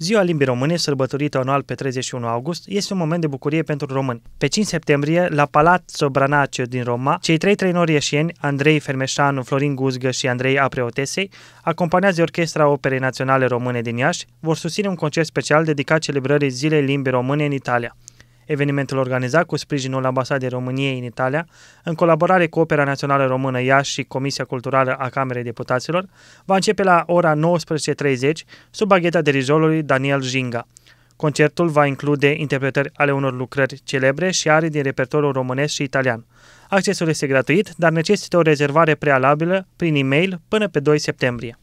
Ziua Limbii Române, sărbătorită anual pe 31 august, este un moment de bucurie pentru români. Pe 5 septembrie, la Palazzo Branacio din Roma, cei trei trenori ieșeni, Andrei Fermeșanu, Florin Guzgă și Andrei Apreotesei, acompaniați de Orchestra Operei Naționale Române din Iași, vor susține un concert special dedicat celebrării Zilei Limbii Române în Italia. Evenimentul organizat cu sprijinul Ambasadei României în Italia, în colaborare cu Opera Națională Română Iași și Comisia Culturală a Camerei Deputaților, va începe la ora 19:30 sub bagheta dirijorului Daniel Ginga. Concertul va include interpretări ale unor lucrări celebre și arii din repertoriul românesc și italian. Accesul este gratuit, dar necesită o rezervare prealabilă prin e-mail până pe 2 septembrie.